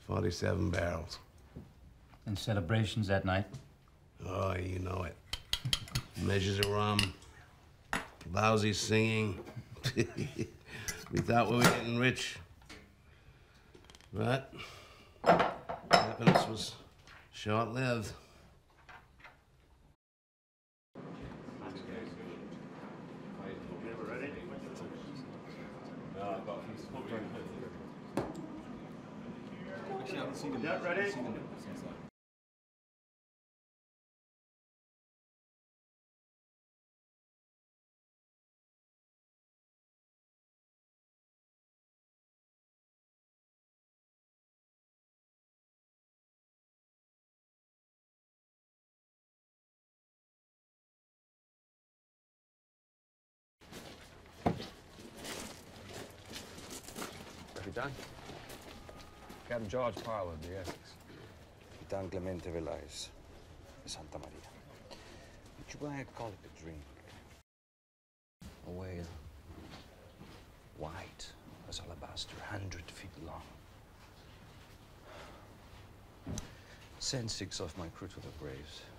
47 barrels. And celebrations that night? Oh, you know it. Measures of rum, lousy singing. We thought we were getting rich. But happiness was short-lived. That ready? Capitan? Captain George Parlour of the Essex. Capitan Clemente Velais, de Santa Maria. Would you like to call it a drink? A whale. White as alabaster, 100 feet long. Send 6 of my crew to the graves.